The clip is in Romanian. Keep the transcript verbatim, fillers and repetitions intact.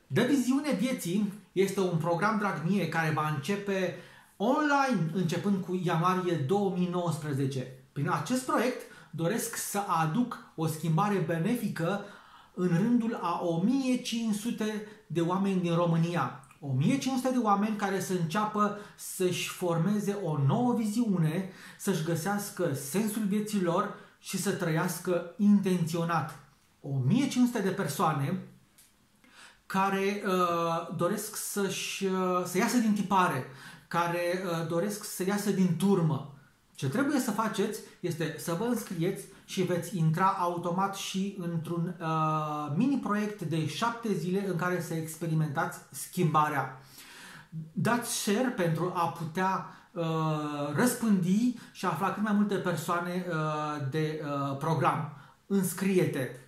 Dă viziune vieții este un program, drag mie, care va începe online începând cu ianuarie două mii nouăsprezece. Prin acest proiect doresc să aduc o schimbare benefică în rândul a o mie cinci sute de oameni din România. o mie cinci sute de oameni care să înceapă să-și formeze o nouă viziune, să-și găsească sensul vieții lor și să trăiască intenționat. o mie cinci sute de persoane care uh, doresc să-și, uh, să iasă din tipare, care uh, doresc să iasă din turmă. Ce trebuie să faceți este să vă înscrieți și veți intra automat și într-un uh, mini-proiect de șapte zile în care să experimentați schimbarea. Dați share pentru a putea uh, răspândi și a afla cât mai multe persoane uh, de uh, program. Înscrie-te!